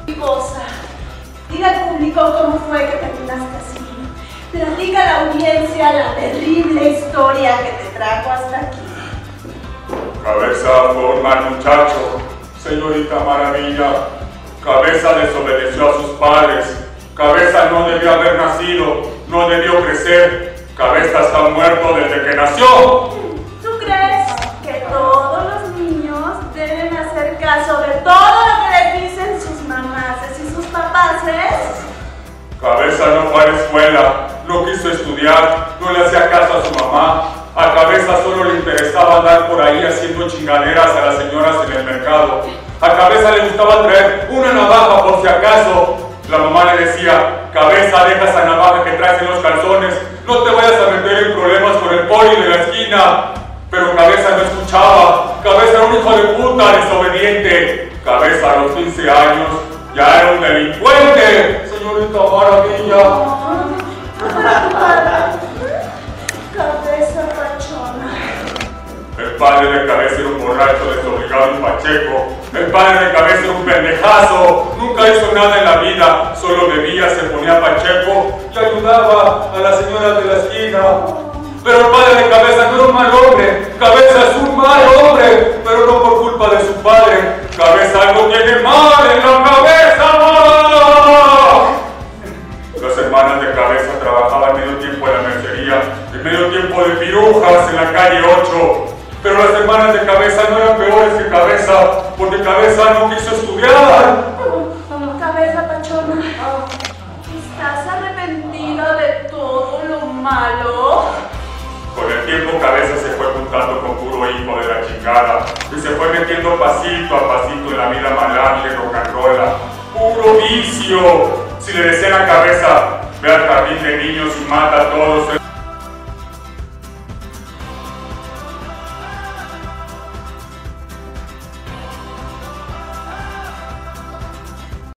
Goza. Diga al público cómo fue que terminaste así. Platica a la audiencia la terrible historia que te trajo hasta aquí. Cabeza fue un mal muchacho, señorita Maravilla. Cabeza desobedeció a sus padres. Cabeza no debió haber nacido, no debió crecer. Cabeza está muerto desde que nació. ¿Tú crees que todos los niños deben hacer caso de todo lo que les dicen sus mamases y sus papaces? Cabeza no fue a la escuela, no quiso estudiar, no le hacía caso a su mamá. A Cabeza solo le interesaba andar por ahí haciendo chingaderas a las señoras en el mercado. A Cabeza le gustaba traer una navaja por si acaso. La mamá le decía: Cabeza, deja esa navaja que traes en los calzones, no te vayas a meter en problemas con el poli de la esquina. Pero Cabeza no escuchaba. Cabeza era un hijo de puta desobediente. Cabeza a los 15 años ya era un delincuente, señorita Maravilla. Cabeza pachona. El padre de Cabeza era un borracho desobligado y pacheco. El padre de Cabeza era un pendejazo. Nunca hizo nada en la vida. Solo bebía, se ponía pacheco y ayudaba a las señoras de la esquina. Pero el padre de Cabeza no era un mal hombre. Cabeza es un mal hombre, pero no por culpa de su padre. Cabeza algo tiene mal en la cabeza. Las hermanas de Cabeza trabajaban medio tiempo en la mercería y medio tiempo de pirujas en la calle 8. Pero las hermanas de Cabeza no eran peores que Cabeza, porque Cabeza no quiso estudiar. Cabeza pachona, ¿estás arrepentido de todo lo malo? Con el tiempo Cabeza se fue juntando con puro hijo de la chingada y se fue metiendo pasito a pasito en la vida malable, rock and roll, puro vicio. Si le decían a Cabeza: ve al jardín de niños y mata a todos.